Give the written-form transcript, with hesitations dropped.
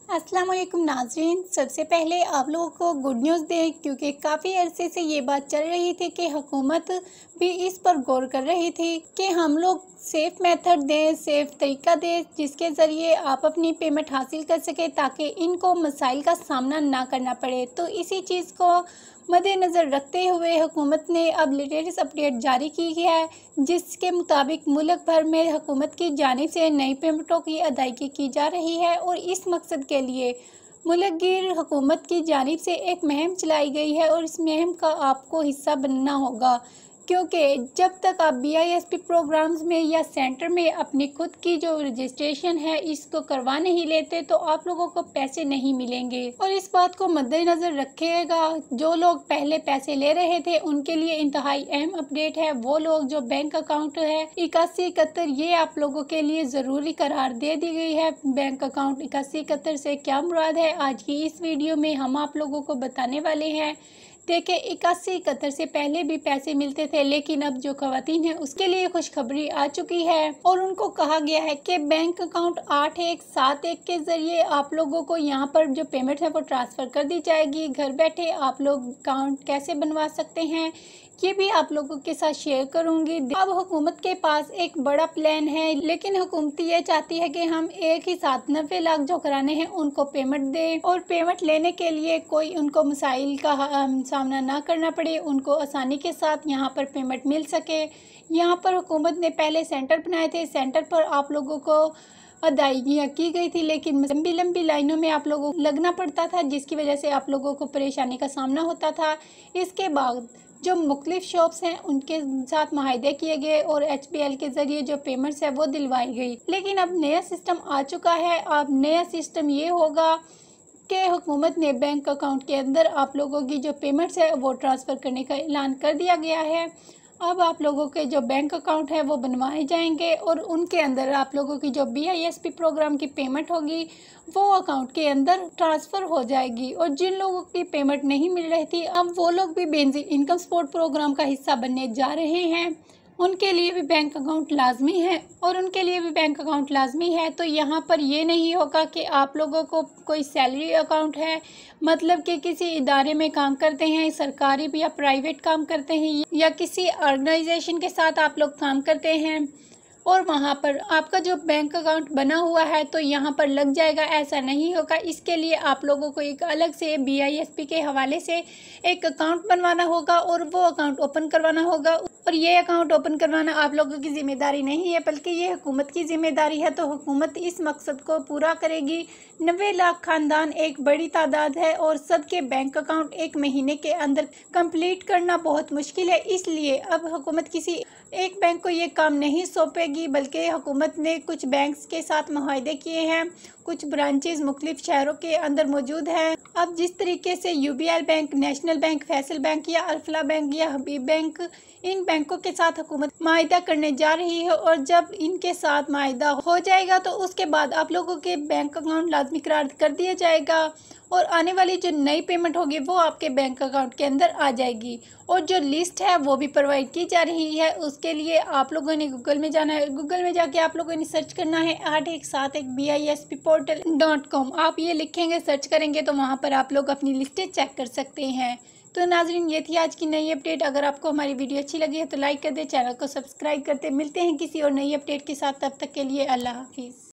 अस्सलाम वालेकुम नाज़रीन। सबसे पहले आप लोगों को गुड न्यूज़ दें, क्योंकि काफ़ी अरसे से ये बात चल रही थी कि हुकूमत भी इस पर गौर कर रही थी कि हम लोग सेफ़ मेथड दें, सेफ़ तरीका दें जिसके ज़रिए आप अपनी पेमेंट हासिल कर सकें, ताकि इनको मसाइल का सामना ना करना पड़े। तो इसी चीज़ को मद्देनज़र रखते हुए हुकूमत ने अब लेटेस्ट अपडेट जारी की है, जिसके मुताबिक मुल्क भर में हुकूमत की जानिब से नई पेमेंटों की अदायगी की जा रही है। और इस मकसद के लिए मुल्क गिर हुकूमत की जानिब से एक मुहिम चलाई गई है और इस मुहिम का आपको हिस्सा बनना होगा, क्योंकि जब तक आप BISP प्रोग्राम्स में या सेंटर में अपनी खुद की जो रजिस्ट्रेशन है इसको करवा नहीं लेते तो आप लोगों को पैसे नहीं मिलेंगे। और इस बात को मद्देनज़र रखिएगा, जो लोग पहले पैसे ले रहे थे उनके लिए इंतहाई अहम अपडेट है। वो लोग जो बैंक अकाउंट है 8171, ये आप लोगों के लिए ज़रूरी करार दे दी गई है। बैंक अकाउंट 8171 से क्या मुराद है, आज की इस वीडियो में हम आप लोगों को बताने वाले हैं। देखिए, 8171 से पहले भी पैसे मिलते थे, लेकिन अब जो खवातीन है उसके लिए खुशखबरी आ चुकी है और उनको कहा गया है कि बैंक अकाउंट 8171 के जरिए आप लोगों को यहाँ पर जो पेमेंट है वो ट्रांसफ़र कर दी जाएगी। घर बैठे आप लोग अकाउंट कैसे बनवा सकते हैं ये भी आप लोगों के साथ शेयर करूंगी। अब हुकूमत के पास एक बड़ा प्लान है, लेकिन हुकूमत ये चाहती है कि हम एक ही साथ 90 लाख जो कराने हैं उनको पेमेंट दें और पेमेंट लेने के लिए कोई उनको मसाइल का सामना ना करना पड़े, उनको आसानी के साथ यहाँ पर पेमेंट मिल सके। यहाँ पर हुकूमत ने पहले सेंटर बनाए थे, सेंटर पर आप लोगों को अदायगियाँ की गई थी, लेकिन लंबी लंबी लाइनों में आप लोगों को लगना पड़ता था, जिसकी वजह से आप लोगों को परेशानी का सामना होता था। इसके बाद जो मुख्तलिफ शॉप्स हैं उनके साथ माहिदे किए गए और HBL के ज़रिए जो पेमेंट्स है वो दिलवाई गई। लेकिन अब नया सिस्टम आ चुका है। अब नया सिस्टम ये होगा कि हुकूमत ने बैंक अकाउंट के अंदर आप लोगों की जो पेमेंट्स है वो ट्रांसफ़र करने का ऐलान कर दिया गया है। अब आप लोगों के जो बैंक अकाउंट है वो बनवाए जाएंगे और उनके अंदर आप लोगों की जो BISP प्रोग्राम की पेमेंट होगी वो अकाउंट के अंदर ट्रांसफ़र हो जाएगी। और जिन लोगों की पेमेंट नहीं मिल रही थी, अब वो लोग भी बेनज़ीर इनकम सपोर्ट प्रोग्राम का हिस्सा बनने जा रहे हैं। उनके लिए भी बैंक अकाउंट लाजमी है तो यहाँ पर ये नहीं होगा कि आप लोगों को कोई सैलरी अकाउंट है, मतलब कि किसी इदारे में काम करते हैं, सरकारी या प्राइवेट काम करते हैं, या किसी ऑर्गेनाइजेशन के साथ आप लोग काम करते हैं और वहाँ पर आपका जो बैंक अकाउंट बना हुआ है तो यहाँ पर लग जाएगा, ऐसा नहीं होगा। इसके लिए आप लोगों को एक अलग से BISP के हवाले से एक अकाउंट बनवाना होगा और वो अकाउंट ओपन करवाना होगा। और ये अकाउंट ओपन करवाना आप लोगों की ज़िम्मेदारी नहीं है, बल्कि ये हुकूमत की ज़िम्मेदारी है। तो हुकूमत इस मकसद को पूरा करेगी। 90 लाख ख़ानदान एक बड़ी तादाद है और सबके बैंक अकाउंट एक महीने के अंदर कंप्लीट करना बहुत मुश्किल है। इसलिए अब हुकूमत किसी एक बैंक को ये काम नहीं सौंपेगी, बल्कि हुकूमत ने कुछ बैंक्स के साथ मुआहदे किए हैं, कुछ ब्रांचेस मुख्तलिफ शहरों के अंदर मौजूद हैं। अब जिस तरीके से UBL bank, national bank, Faysal bank या अल्फला बैंक या हबीब बैंक, इन बैंकों के साथ हुकूमत माहिदा करने जा रही है और जब इनके साथ माहिदा हो जाएगा तो उसके बाद आप लोगों के बैंक अकाउंट लाजमी करार कर दिया जाएगा और आने वाली जो नई पेमेंट होगी वो आपके बैंक अकाउंट के अंदर आ जाएगी। और जो लिस्ट है वो भी प्रोवाइड की जा रही है। उसके लिए आप लोगों ने गूगल में जाना है, गूगल में जाके आप लोगों ने सर्च करना है 8171BISPportal.com। आप ये लिखेंगे, सर्च करेंगे तो वहाँ पर आप लोग अपनी लिस्टें चेक कर सकते हैं। तो नाजरीन, ये थी आज की नई अपडेट। अगर आपको हमारी वीडियो अच्छी लगी है तो लाइक कर दे, चैनल को सब्सक्राइब करते। मिलते हैं किसी और नई अपडेट के साथ, तब तक के लिए अल्लाह हाफिज़।